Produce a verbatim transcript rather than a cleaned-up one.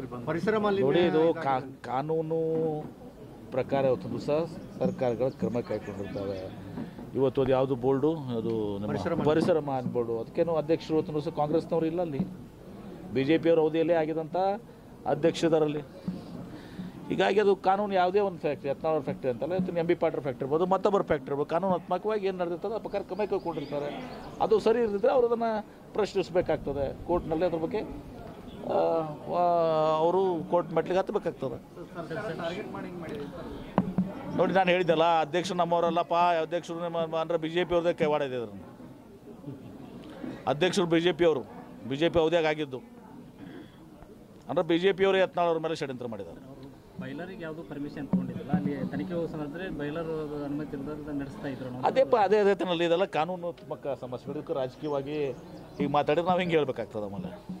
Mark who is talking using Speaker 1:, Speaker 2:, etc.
Speaker 1: ಪರಿಸರ ಮಾಲಿನ್ಯ
Speaker 2: ನೋಡಿ, ಇದು ಕಾನೂನು ಪ್ರಕಾರ ಇವತ್ತು ದಿವಸ ಸರ್ಕಾರಗಳು ಕ್ರಮ ಕೈಗೊಂಡಿರ್ತವೆ. ಇವತ್ತು ಅದು ಯಾವುದು ಬೋರ್ಡು, ಅದು ನಮ್ಮ ಪರಿಸರ ಮಾನ್ ಬೋರ್ಡು, ಅದಕ್ಕೇನು ಅಧ್ಯಕ್ಷರು ಇವತ್ತು ದಿವಸ ಕಾಂಗ್ರೆಸ್ನವರು ಇಲ್ಲ, ಅಲ್ಲಿ ಬಿ ಜೆ ಪಿಯವ್ರ ಅವಧಿಯಲ್ಲೇ ಆಗಿದಂಥ ಅಧ್ಯಕ್ಷದರಲ್ಲಿ. ಹೀಗಾಗಿ ಅದು ಕಾನೂನು ಯಾವುದೇ ಒಂದು ಫ್ಯಾಕ್ಟ್ರಿ, ಹತ್ನಾಳವ್ರ ಫ್ಯಾಕ್ಟ್ರಿ ಅಂತಲ್ಲ, ಇವತ್ತು ಎಂ ಬಿ ಪಾಟ್ರ್ ಫ್ಯಾಕ್ಟ್ರಿ ಇರ್ಬೋದು, ಮತ್ತೊಬ್ಬರ ಫ್ಯಾಕ್ಟ್ರಿ ಇರ್ಬೋದು, ಕಾನೂನಾತ್ಮಕವಾಗಿ ಏನು ನಡೆದಿರ್ತದೆ ಆ ಪ್ರಕಾರ ಕ್ರಮ ಕೈಗೊಂಡಿರ್ತಾರೆ. ಅದು ಸರಿ ಇರದಿದ್ದರೆ ಅವರು ಅದನ್ನು ಪ್ರಶ್ನಿಸಬೇಕಾಗ್ತದೆ ಕೋರ್ಟ್ನಲ್ಲಿ. ಅದ್ರ ಬಗ್ಗೆ ಅವರು ಕೋರ್ಟ್ ಮೆಟ್ಲಿಗೆ ಹತ್ತಬೇಕಾಗ್ತದೆ. ನೋಡಿ, ನಾನು ಹೇಳಿದ್ದೆಲ್ಲ, ಅಧ್ಯಕ್ಷರು ನಮ್ಮವರಲ್ಲಪ್ಪ, ಅಧ್ಯಕ್ಷರು ನಮ್ಮ ಅಂದರೆ ಬಿ ಜೆ ಪಿ ಅವ್ರದ್ದೇ ಕೈವಾಡ ಇದೆ. ಅದನ್ನು ಅಧ್ಯಕ್ಷರು ಬಿ ಜೆ ಪಿ ಅವರು ಬಿ ಜೆ ಪಿ ಅವಧಿಯಾಗ ಆಗಿದ್ದು ಅಂದರೆ ಬಿ ಜೆ ಪಿಯವರೇ ಯತ್ನಾಳ್ ಅವ್ರ ಮೇಲೆ ಷಡ್ಯಂತ್ರ ಮಾಡಿದ್ದಾರೆ.
Speaker 3: ಬೈಲರಿಗೆ ಯಾವುದು ಪರ್ಮಿಷನ್ ತೊಗೊಂಡಿದ್ರಲ್ಲ, ಅಲ್ಲಿ ತನಿಖೆ ಹೋಗಿದ್ರೆ ಬೈಲರ್ ಅನುಮತಿ ಇಲ್ಲದೆ ನಡೆಸ್ತಾ ಇದ್ರು.
Speaker 2: ಅದೇ ಅದೇ ಅದೇ ತನಲ್ಲಿ ಇದೆಲ್ಲ ಕಾನೂನಾತ್ಮಕ ಸಮಸ್ಯೆಗಳು. ರಾಜಕೀಯವಾಗಿ ಈಗ ಮಾತಾಡಿದ್ರೆ ನಾವು ಹಿಂಗೆ ಹೇಳ್ಬೇಕಾಗ್ತದೆ ಆಮೇಲೆ.